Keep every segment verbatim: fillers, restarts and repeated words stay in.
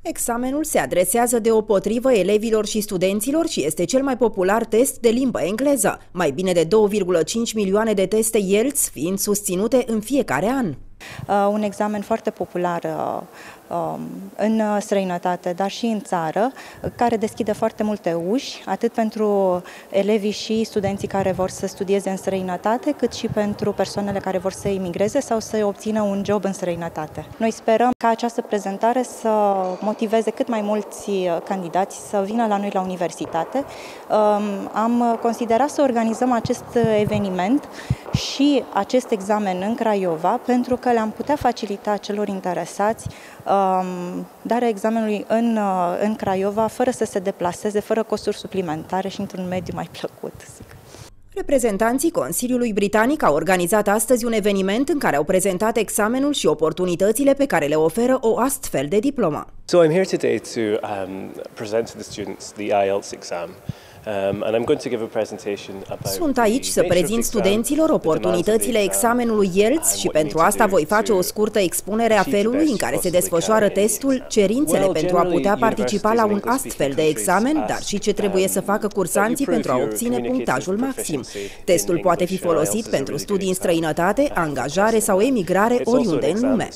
Examenul se adresează deopotrivă elevilor și studenților și este cel mai popular test de limbă engleză, mai bine de două virgulă cinci milioane de teste I E L T S fiind susținute în fiecare an. Uh, un examen foarte popular uh, uh, în străinătate, dar și în țară, care deschide foarte multe uși, atât pentru elevii și studenții care vor să studieze în străinătate, cât și pentru persoanele care vor să emigreze sau să obțină un job în străinătate. Noi sperăm ca această prezentare să motiveze cât mai mulți candidați să vină la noi la universitate. Uh, am considerat să organizăm acest eveniment și acest examen în Craiova, pentru că le-am putea facilita celor interesați um, darea examenului în, uh, în Craiova, fără să se deplaseze, fără costuri suplimentare și într-un mediu mai plăcut. Reprezentanții Consiliului Britanic au organizat astăzi un eveniment în care au prezentat examenul și oportunitățile pe care le oferă o astfel de diplomă. So I'm here today to um, present to the students the I E L T S exam. Um, and I'm going to give a presentation about Sunt aici să prezint studenților oportunitățile examenului I E L T S și pentru asta voi face o scurtă expunere a felului în care se desfășoară testul, cerințele pentru a putea participa la un astfel de examen, dar și ce trebuie să facă cursanții pentru a obține punctajul maxim. Testul poate fi folosit pentru studii în străinătate, angajare sau emigrare oriunde în lume.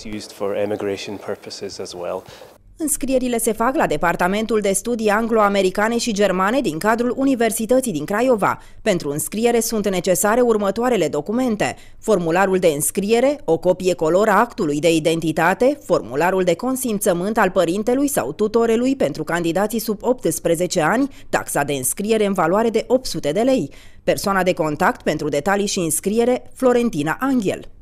Înscrierile se fac la Departamentul de Studii Anglo-Americane și Germane din cadrul Universității din Craiova. Pentru înscriere sunt necesare următoarele documente: formularul de înscriere, o copie color a actului de identitate, formularul de consimțământ al părintelui sau tutorelui pentru candidații sub optsprezece ani, taxa de înscriere în valoare de opt sute de lei. Persoana de contact pentru detalii și înscriere, Florentina Anghel.